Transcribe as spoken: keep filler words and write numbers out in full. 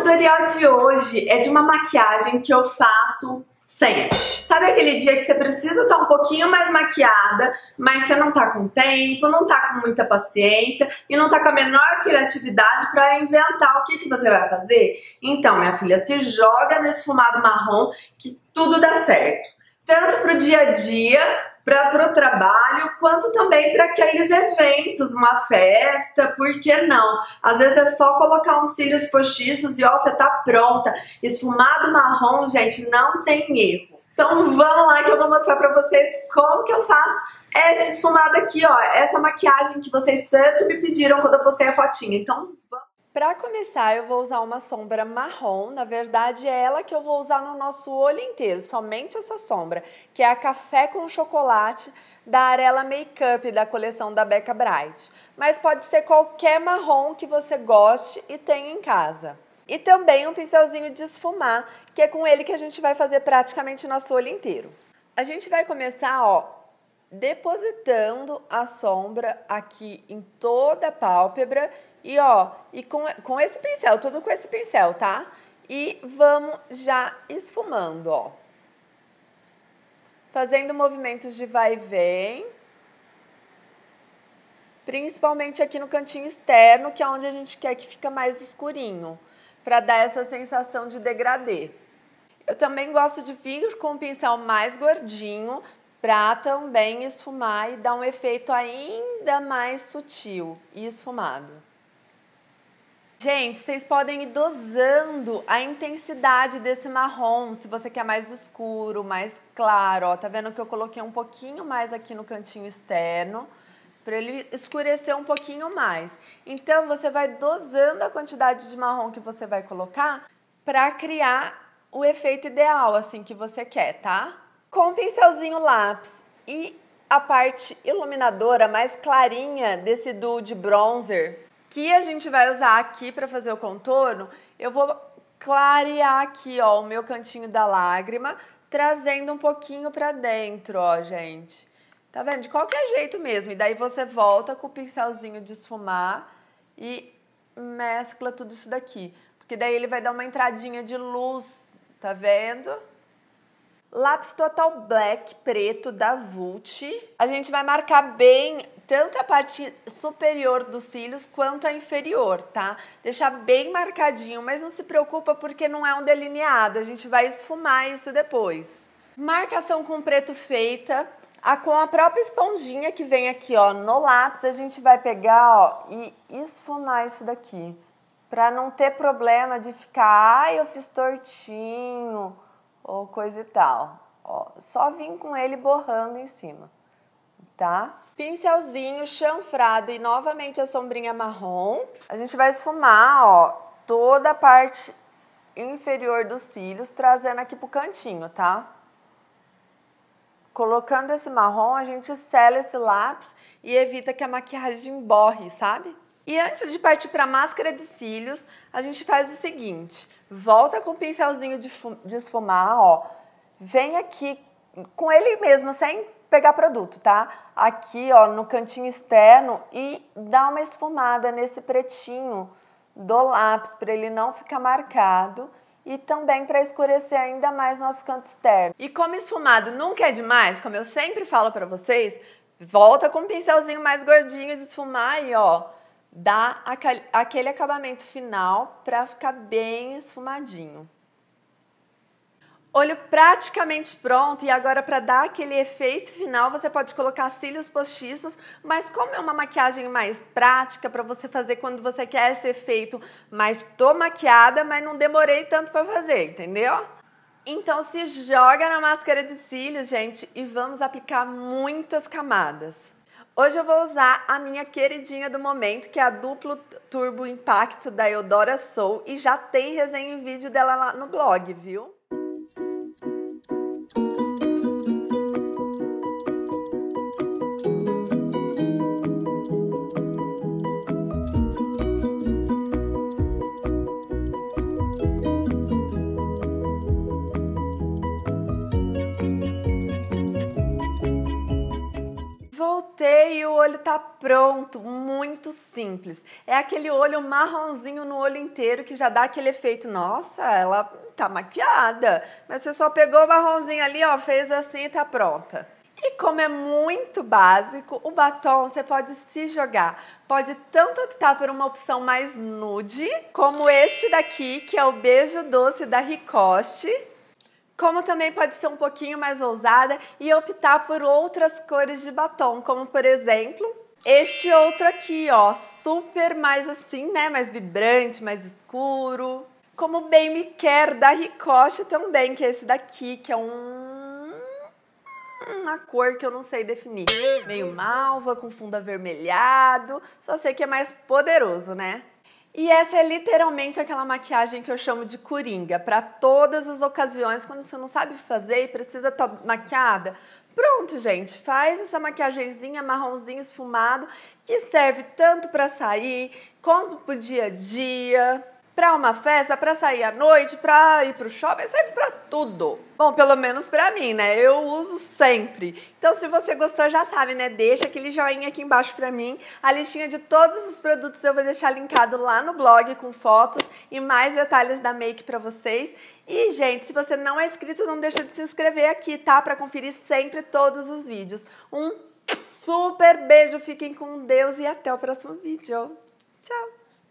tutorial de hoje é de uma maquiagem que eu faço sempre. Sabe aquele dia que você precisa estar um pouquinho mais maquiada, mas você não tá com tempo, não tá com muita paciência e não tá com a menor criatividade para inventar o que, que você vai fazer? Então, minha filha, se joga no esfumado marrom que tudo dá certo. Tanto pro dia a dia, para o trabalho, quanto também para aqueles eventos, uma festa, por que não? Às vezes é só colocar uns cílios postiços e ó, você tá pronta. Esfumado marrom, gente, não tem erro. Então vamos lá que eu vou mostrar para vocês como que eu faço esse esfumado aqui, ó. Essa maquiagem que vocês tanto me pediram quando eu postei a fotinha. Então vamos. Para começar, eu vou usar uma sombra marrom, na verdade é ela que eu vou usar no nosso olho inteiro, somente essa sombra, que é a Café com Chocolate da Arela Makeup, da coleção da Becca Bright. Mas pode ser qualquer marrom que você goste e tenha em casa. E também um pincelzinho de esfumar, que é com ele que a gente vai fazer praticamente nosso olho inteiro. A gente vai começar, ó, depositando a sombra aqui em toda a pálpebra. E ó, e com, com esse pincel, tudo com esse pincel, tá? E vamos já esfumando, ó. Fazendo movimentos de vai e vem. Principalmente aqui no cantinho externo, que é onde a gente quer que fica mais escurinho. Pra dar essa sensação de degradê. Eu também gosto de vir com um pincel mais gordinho, pra também esfumar e dar um efeito ainda mais sutil e esfumado. Gente, vocês podem ir dosando a intensidade desse marrom, se você quer mais escuro, mais claro, ó. Tá vendo que eu coloquei um pouquinho mais aqui no cantinho externo, para ele escurecer um pouquinho mais. Então, você vai dosando a quantidade de marrom que você vai colocar para criar o efeito ideal, assim, que você quer, tá? Com o pincelzinho lápis e a parte iluminadora mais clarinha desse duo de bronzer, que a gente vai usar aqui para fazer o contorno, eu vou clarear aqui, ó, o meu cantinho da lágrima, trazendo um pouquinho para dentro, ó, gente. Tá vendo? De qualquer jeito mesmo. E daí você volta com o pincelzinho de esfumar e mescla tudo isso daqui. Porque daí ele vai dar uma entradinha de luz, tá vendo? Lápis Total Black preto da Vult. A gente vai marcar bem tanto a parte superior dos cílios quanto a inferior, tá? Deixar bem marcadinho, mas não se preocupa porque não é um delineado, a gente vai esfumar isso depois. Marcação com preto feita, a, com a própria esponjinha que vem aqui, ó, no lápis, a gente vai pegar, ó, e esfumar isso daqui, pra não ter problema de ficar, ai, eu fiz tortinho, ou coisa e tal. Ó, só vim com ele borrando em cima. Tá? Pincelzinho chanfrado e novamente a sombrinha marrom. A gente vai esfumar, ó, toda a parte inferior dos cílios, trazendo aqui pro cantinho, tá? Colocando esse marrom, a gente sela esse lápis e evita que a maquiagem borre, sabe? E antes de partir pra máscara de cílios, a gente faz o seguinte, volta com o pincelzinho de, de esfumar, ó, vem aqui com ele mesmo, sem pegar produto, tá? Aqui, ó, no cantinho externo e dá uma esfumada nesse pretinho do lápis para ele não ficar marcado e também para escurecer ainda mais nosso canto externo. E como esfumado nunca é demais, como eu sempre falo para vocês, volta com um pincelzinho mais gordinho de esfumar e, ó, dá aquele acabamento final para ficar bem esfumadinho. Olho praticamente pronto e agora para dar aquele efeito final você pode colocar cílios postiços, mas como é uma maquiagem mais prática para você fazer quando você quer esse efeito, mas tô maquiada, mas não demorei tanto para fazer, entendeu? Então se joga na máscara de cílios, gente, e vamos aplicar muitas camadas. Hoje eu vou usar a minha queridinha do momento, que é a Duplo Turbo Impacto da Eudora Soul e já tem resenha em vídeo dela lá no blog, viu? Voltei e o olho tá pronto, muito simples. É aquele olho marronzinho no olho inteiro que já dá aquele efeito, nossa, ela tá maquiada. Mas você só pegou o marronzinho ali, ó, fez assim e tá pronta. E como é muito básico, o batom você pode se jogar. Pode tanto optar por uma opção mais nude, como este daqui, que é o Beijo Doce da Ricoste. Como também pode ser um pouquinho mais ousada e optar por outras cores de batom, como por exemplo, este outro aqui, ó, super mais assim, né, mais vibrante, mais escuro. Como Bem Me Quer da Ricoste também, que é esse daqui, que é um... uma cor que eu não sei definir. Meio malva, com fundo avermelhado, só sei que é mais poderoso, né? E essa é literalmente aquela maquiagem que eu chamo de coringa, para todas as ocasiões, quando você não sabe fazer e precisa estar maquiada. Pronto, gente, faz essa maquiagenzinha marronzinho esfumado, que serve tanto para sair, como pro dia a dia, para uma festa, para sair à noite, para ir pro shopping, serve para tudo. Bom, pelo menos para mim, né? Eu uso sempre. Então, se você gostou, já sabe, né? Deixa aquele joinha aqui embaixo para mim. A listinha de todos os produtos eu vou deixar linkado lá no blog com fotos e mais detalhes da make para vocês. E, gente, se você não é inscrito, não deixa de se inscrever aqui, tá? Para conferir sempre todos os vídeos. Um super beijo, fiquem com Deus e até o próximo vídeo. Tchau!